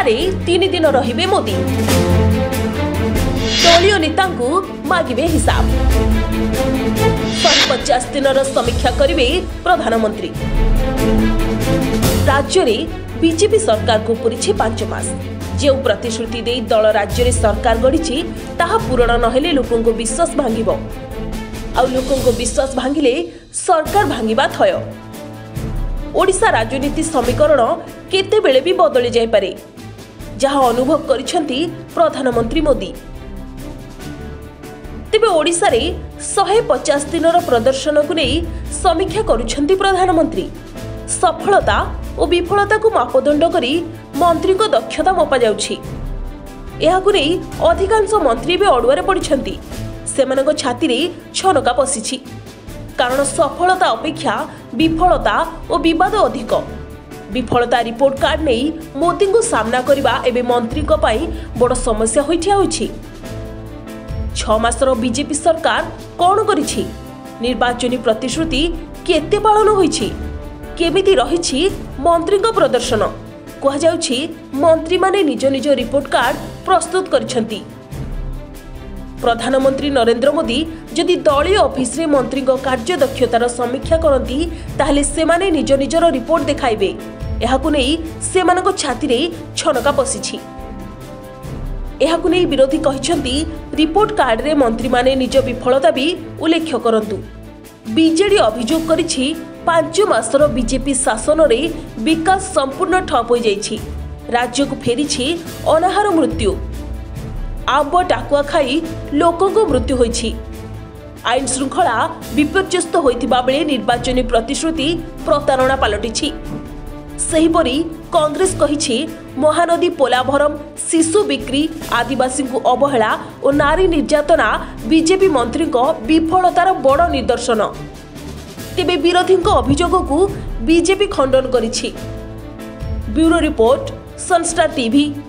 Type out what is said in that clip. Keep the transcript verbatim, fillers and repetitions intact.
ओडिशारे तीन दिन रहिबे मोदी। दलीय नेता मागिबे हिसाब। शहे पचास दिन समीक्षा करिवे प्रधानमंत्री। राज्य में बीजेपी सरकार को पूरी पांच मास। जो प्रतिश्रुति दे दल राज्य में सरकार गढ़ी ताहा पूरण नहेले लोकों को विश्वास भांगिबो। आउ लोकों को विश्वास भांगिले सरकार भांगिबा थय। ओडिशा राजनीति समीकरण केतेबेले भी बदली जाय पारे, जहां अनुभव करिसेंती प्रधानमंत्री मोदी। तेबे ओडिशा रे शहे पचास दिन प्रदर्शन को नहीं समीक्षा करुछंती प्रधानमंत्री। सफलता और विफलता को मापदंड करी मंत्री को दक्षता मपा जाउछि। एहाकु नहीं अधिकांश मंत्री भी अड़ुआरे पड़िछंती। सेमानक छाती रे छनका पसिछि, कारण सफलता अपेक्षा विफलता और विवाद अधिक। विफलता रिपोर्ट कार्ड नहीं मोदी को सामना करबा एबे मंत्री को पाई बड़ समस्या होइठिया होइछि। छ मासर बीजेपी सरकार कौन करिछि? निर्वाचनी प्रतिश्रुति केते पालन होइछि? केमिति रहिछि मंत्री को प्रदर्शन? कहा जाउछि मंत्री माने निज निज रिपोर्ट कार्ड प्रस्तुत करिसेंती। प्रधानमंत्री नरेंद्र मोदी जदि दलीय ऑफिस रे मंत्री को कार्य दक्षतार समीक्षा करती ताहले सेमाने निज निजर रिपोर्ट देखाइबे। एहाकु नै सेमानक छाती रे छनका पसिछि। एहाकु नै विरोधी कहिसेंती रिपोर्ट कार्ड रे मंत्री माने निज विफलता भी उल्लेख करंतु। बीजेडी अभियोग करिछि पांच मासर बीजेपी शासन रे विकास संपूर्ण ठप हो जाइछि। राज्य को फेरिछि अनाहार मृत्यु। आंब टाकुआ खाई लोकों को मृत्यु होइछि। आईन श्रृंखला विपर्यस्त होइथिबा बेले निर्वाचनी प्रतिश्रुति प्रतारणा पलटिछि। सेहिपरि कांग्रेस कहिछि महानदी पोलाभरम, शिशु बिक्री, आदिवासी को अवहेला और नारी निर्यातना बीजेपी मंत्री को विफलतार बड़ निदर्शन। तेबे विरोधी अभियोग को बीजेपी खंडन करिछि। Bureau report, Sunstar TV.